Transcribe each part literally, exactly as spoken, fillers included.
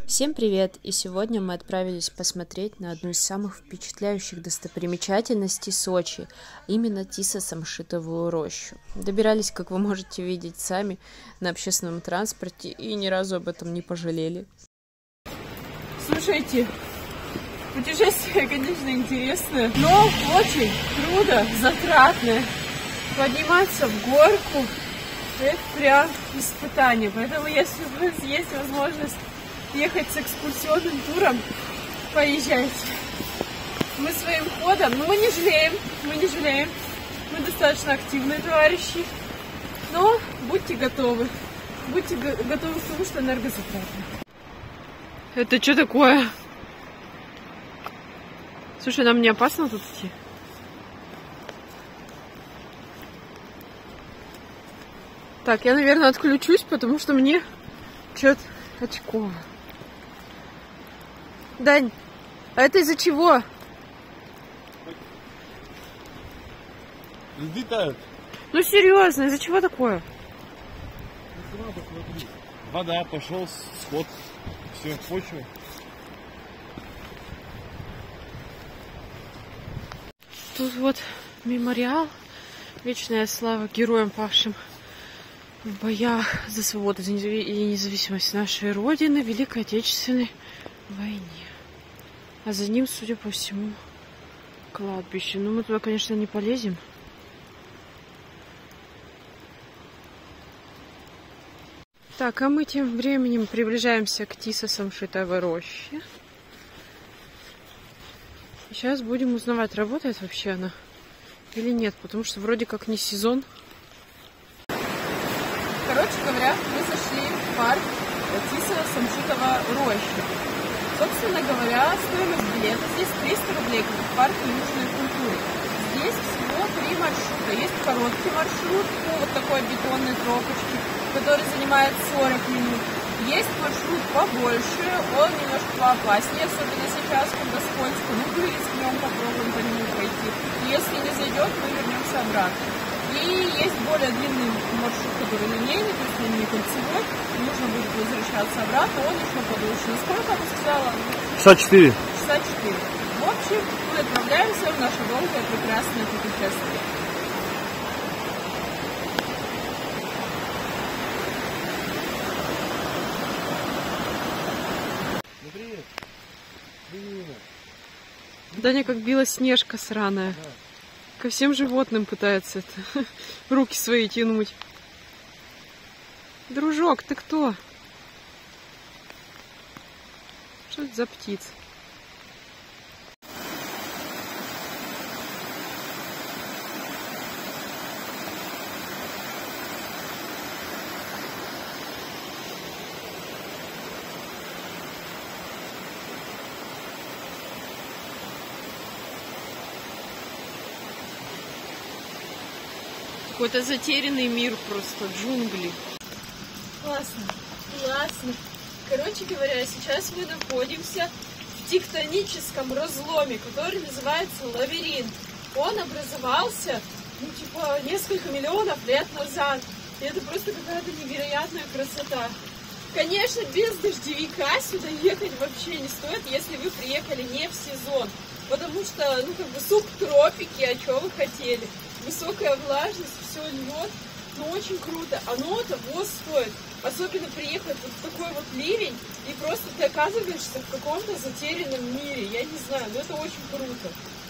Всем привет! И сегодня мы отправились посмотреть на одну из самых впечатляющих достопримечательностей Сочи, именно Тисо-Самшитовую рощу. Добирались, как вы можете видеть сами, на общественном транспорте и ни разу об этом не пожалели. Слушайте, путешествие, конечно, интересное, но очень трудно, затратное. Подниматься в горку – это прям испытание. Поэтому, если у вас есть возможность ехать с экскурсионным туром, поезжайте. Мы своим ходом, но мы не жалеем, мы не жалеем. Мы достаточно активные товарищи, но будьте готовы. Будьте готовы к тому, что энергозатратно. Это что такое? Слушай, нам не опасно тут идти? Так, я, наверное, отключусь, потому что мне что-то очково. Дань, а это из-за чего? Взлетают. Ну серьезно, из-за чего такое? Вода, пошел сход, все, почва. Тут вот мемориал, вечная слава героям, павшим в боях за свободу и независимость нашей Родины в Великой Отечественной войне. А за ним, судя по всему, кладбище. Ну, мы туда, конечно, не полезем. Так, а мы тем временем приближаемся к Тисо-Самшитовой роще. Сейчас будем узнавать, работает вообще она или нет, потому что вроде как не сезон. Короче говоря, мы зашли в парк Тисо-Самшитова роща. Собственно говоря, стоимость билета здесь триста рублей, как в парке южной культуры. Здесь всего три маршрута. Есть короткий маршрут по вот такой бетонной тропочке, который занимает сорок минут. Есть маршрут побольше, он немножко поопаснее, особенно сейчас, когда скользко. Мы рискнем, попробуем по нему пройти. Если не зайдет, мы вернемся обратно. И есть более длинный маршрут, который линейный, то есть он не кольцевой. Нужно будет возвращаться обратно, он еще подольше. Сколько она сказала? Часа четыре. Часа четыре. В общем, мы отправляемся в наше долгое прекрасное путешествие. Ну, привет. Привет. Даня как белоснежка сраная. Да. Ко всем животным пытается это, руки свои тянуть. Дружок, ты кто? Что это за птица? Какой-то затерянный мир, просто джунгли. Классно, классно. Короче говоря, сейчас мы находимся в тектоническом разломе, который называется лабиринт. Он образовался, ну, типа, несколько миллионов лет назад. И это просто какая-то невероятная красота. Конечно, без дождевика сюда ехать вообще не стоит, если вы приехали не в сезон. Потому что, ну, как бы, субтропики, а что вы хотели? Высокая влажность, все льет, но очень круто. Оно того стоит. Особенно приехать вот в такой вот ливень, и просто ты оказываешься в каком-то затерянном мире. Я не знаю, но это очень круто.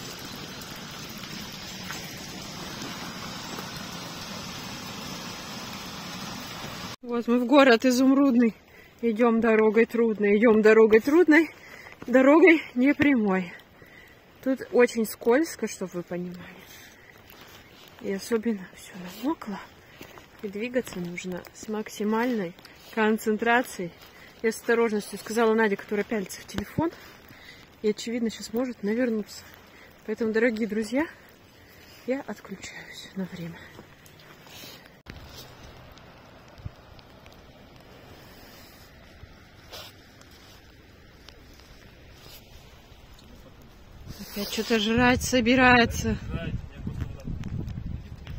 Вот мы в город Изумрудный. Идем дорогой трудной, идем дорогой трудной, дорогой не прямой. Тут очень скользко, чтобы вы понимали. И особенно все намокло. И двигаться нужно с максимальной концентрацией и осторожностью. Сказала Надя, которая пялится в телефон. И, очевидно, сейчас может навернуться. Поэтому, дорогие друзья, я отключаюсь на время. Опять что-то жрать собирается.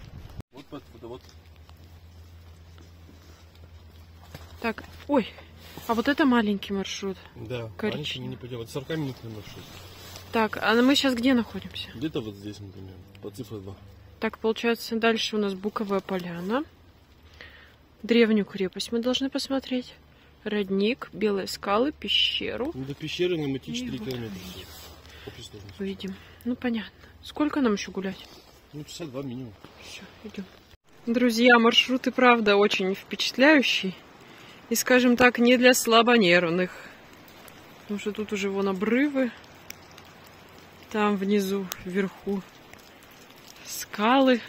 Вот, вот, вот. Так, ой, А вот это маленький маршрут. Да, коричневый. мы не пойдем. Это сорокаминутный маршрут. Так, а мы сейчас где находимся? Где-то вот здесь, например, по цифре два. Так, получается, дальше у нас Буковая поляна. Древнюю крепость мы должны посмотреть. Родник, Белые скалы, пещеру. Ну, до пещеры нам идти И четыре вот километра. увидим. Общей сложности. Увидим. Ну, понятно. Сколько нам еще гулять? Ну, часа два минимум. Все, идем. Друзья, маршрут и правда очень впечатляющий. И, скажем так, не для слабонервных. Потому что тут уже вон обрывы. Там внизу, вверху скалы.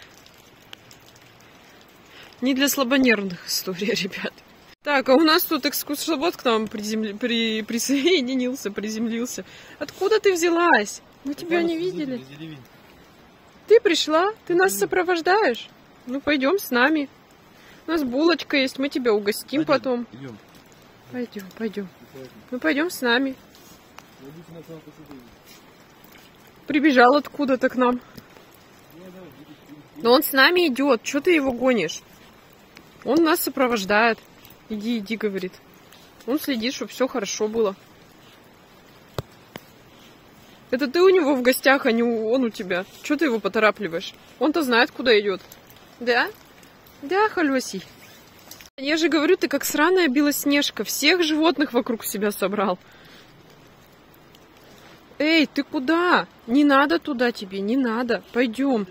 Не для слабонервных история, ребят. Так, а у нас тут экскурсовод к нам приземли... при... присоединился, приземлился. Откуда ты взялась? Мы тебя не видели. Ты пришла? Ты нас сопровождаешь? Ну, пойдем с нами. У нас булочка есть, мы тебя угостим пойдем, потом. Идем. Пойдем, пойдем. Ну, пойдем с нами. Прибежал откуда-то к нам. Но он с нами идет. Чего ты его гонишь? Он нас сопровождает. Иди, иди, говорит. Он следит, чтобы все хорошо было. Это ты у него в гостях, а не он у тебя. Чего ты его поторапливаешь? Он-то знает, куда идет. Да? Да, Халёсий. Я же говорю, ты как сраная белоснежка. Всех животных вокруг себя собрал. Эй, ты куда? Не надо туда тебе, не надо. Пойдем.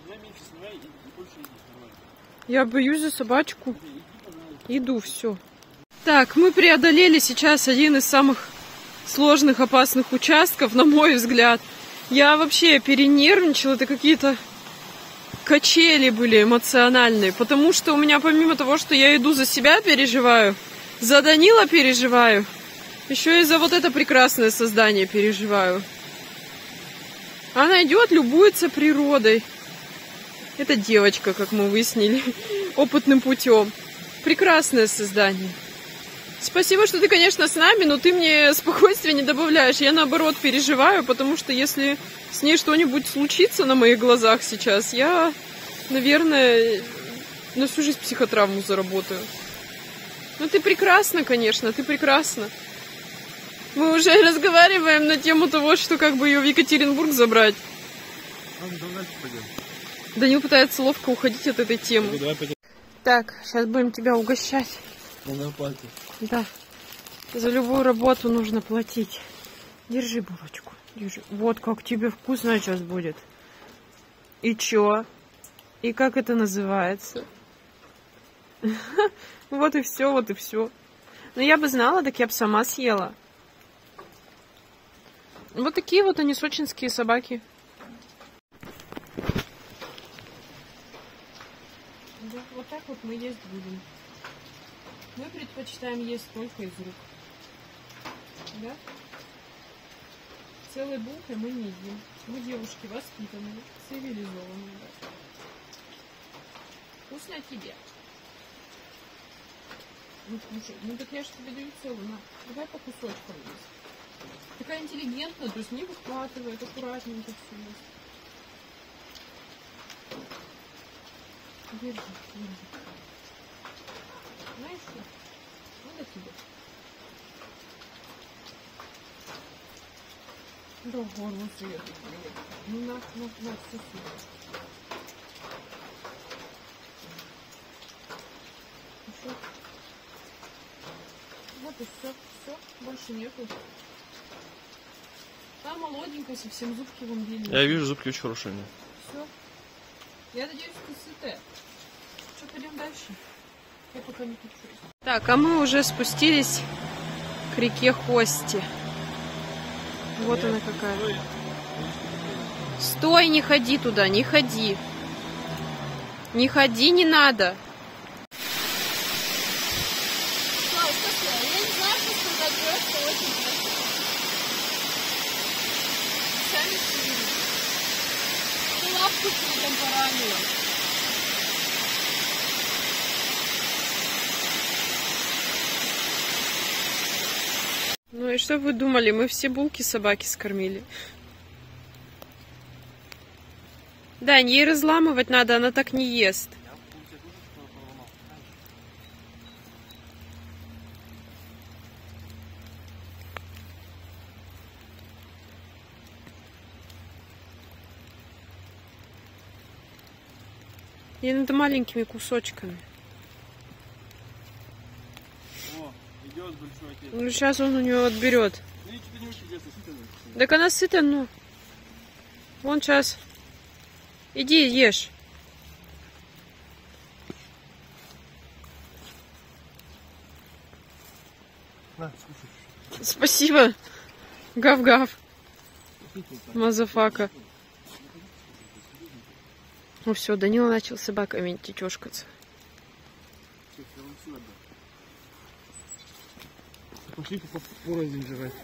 Я боюсь за собачку. Иду, все. Так, мы преодолели сейчас один из самых сложных, опасных участков, на мой взгляд. Я вообще перенервничала, это какие-то качели были эмоциональные, потому что у меня помимо того, что я иду за себя переживаю, за Данила переживаю, еще и за вот это прекрасное создание переживаю. Она идет, любуется природой. Это девочка, как мы выяснили, опытным путем. Прекрасное создание. Спасибо, что ты, конечно, с нами, но ты мне спокойствия не добавляешь. Я, наоборот, переживаю, потому что если с ней что-нибудь случится на моих глазах сейчас, я, наверное, на всю жизнь психотравму заработаю. Ну, ты прекрасна, конечно, ты прекрасна. Мы уже разговариваем на тему того, что как бы ее в Екатеринбург забрать. Данил пытается ловко уходить от этой темы. Так, сейчас будем тебя угощать. Да. За любую работу нужно платить. Держи булочку. Держи. Вот как тебе вкусно сейчас будет. И чё? И как это называется? Вот и все, вот и все. Но я бы знала, так я бы сама съела. Вот такие вот они, сочинские собаки. Да, вот так вот мы есть будем. Мы предпочитаем есть только из рук. Да? Целой булкой мы не едим. Мы девушки воспитанные, цивилизованные. Да. Вкусно тебе. Ну, слушай, ну так я же тебе даю целую. На, давай по кусочкам есть. Такая интеллигентная, то есть не выхватывает, аккуратненько все есть. Держи, держи. Знаешь что? Надо тебе. Да, горло светит. Ну, на, на, на, все сюда. Еще. Вот и все, все, больше нету. Там молоденькая, совсем зубки вон длинные. Я вижу, зубки очень хорошие. Все. Я надеюсь, ты сытая. Что, пойдем дальше? Я пока не хочу. Так, а мы уже спустились к реке Хости. Вот она какая. Стой, не ходи туда, не ходи. Не ходи, не надо. Ну и что вы думали? Мы все булки собаки скормили. Да, ей разламывать надо, она так не ест. И надо маленькими кусочками. О, идет большой отец. Ну, сейчас он у него отберет. Ну, что-то не очень интересно, сытая. Так она сыта, ну. Вон сейчас. Иди, ешь. На, слушай. Спасибо. Гав-гав. Мазафака. Ну все, Данила начал с собаками тетешкаться. Пошли по порознь жрать.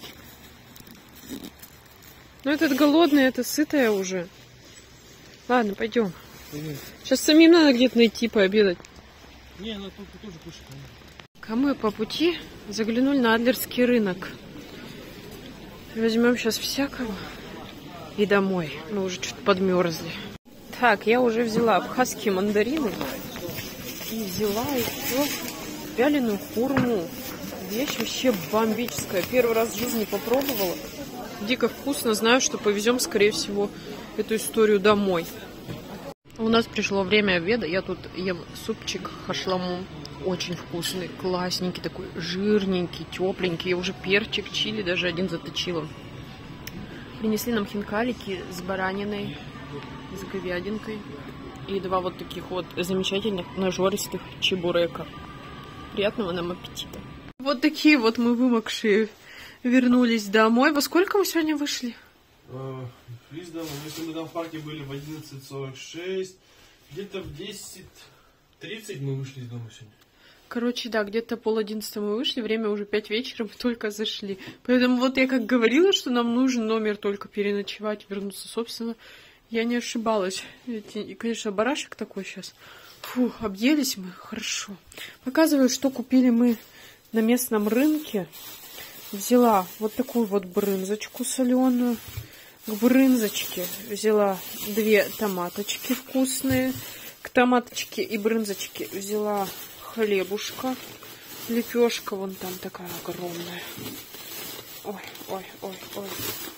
Ну этот голодный, это сытая уже. Ладно, пойдем. Пойдем. Сейчас самим надо где-то найти пообедать. Не, она только тоже кушает. А мы по пути заглянули на Адлерский рынок. Возьмем сейчас всякого и домой. Мы уже чуть подмерзли. Так, я уже взяла абхазские мандарины и взяла еще вяленую хурму. Вещь вообще бомбическая. Первый раз в жизни попробовала. Дико вкусно. Знаю, что повезем, скорее всего, эту историю домой. У нас пришло время обеда. Я тут ем супчик хашламу. Очень вкусный, классненький такой, жирненький, тепленький. Я уже перчик, чили даже один заточила. Принесли нам хинкалики с бараниной, с говядинкой. И два вот таких вот замечательных нажористых чебурека. Приятного нам аппетита. Вот такие вот мы вымокшие вернулись домой. Во сколько мы сегодня вышли? Приз домой. Если мы там в парке были в одиннадцать сорок шесть, где-то в десять тридцать мы вышли из дома сегодня. Короче, да, где-то пол одиннадцатого мы вышли, время уже пять вечера, мы только зашли. Поэтому вот я как говорила, что нам нужен номер только переночевать, вернуться, собственно, я не ошибалась. И, конечно, барашек такой сейчас. Фу, объелись мы, хорошо. Показываю, что купили мы на местном рынке. Взяла вот такую вот брынзочку соленую. К брынзочке взяла две томаточки вкусные. К томаточке и брынзочке взяла хлебушка. Лепешка вон там такая огромная. Ой, ой, ой, ой.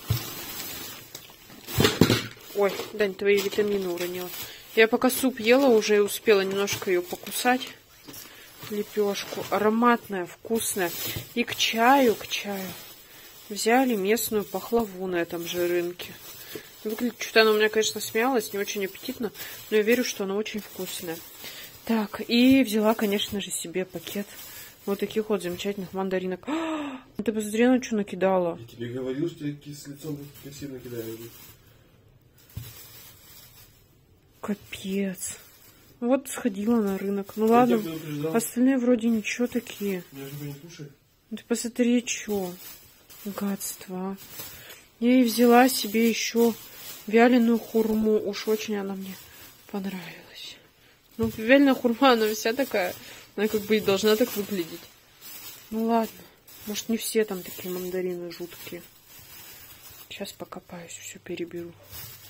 Ой, Дань, твои витамины уронила. Я пока суп ела, уже успела немножко ее покусать. Лепешку. Ароматная, вкусная. И к чаю, к чаю взяли местную пахлаву на этом же рынке. Выглядит, что-то она у меня, конечно, смялась, не очень аппетитно, но я верю, что она очень вкусная. Так, и взяла, конечно же, себе пакет вот таких вот замечательных мандаринок. А, ты посмотри, на что накидала. Я тебе говорил, что я с лицом сильно кидаю. Капец. Вот сходила на рынок. Ну ладно, остальные вроде ничего такие. Я же не кушаю. Ты посмотри, что. Гадство. Я и взяла себе еще вяленую хурму. Уж очень она мне понравилась. Ну, вяленая хурма, она вся такая. Она как бы и должна так выглядеть. Ну ладно. Может, не все там такие мандарины жуткие. Сейчас покопаюсь, все переберу.